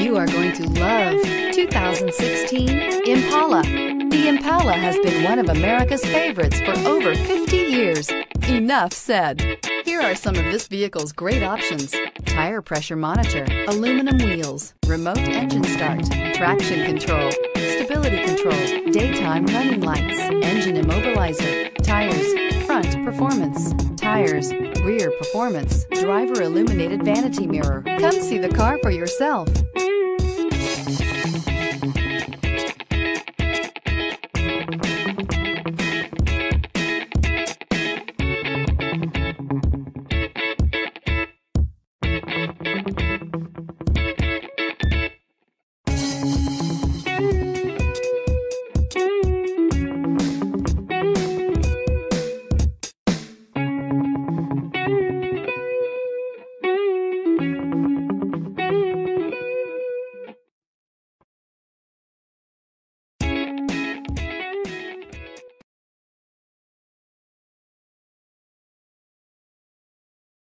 You are going to love 2016 Impala. The Impala has been one of America's favorites for over 50 years. Enough said. Here are some of this vehicle's great options: tire pressure monitor, aluminum wheels, remote engine start, traction control, stability control, daytime running lights, engine immobilizer, tires, front performance, tires, rear performance, driver illuminated vanity mirror. Come see the car for yourself.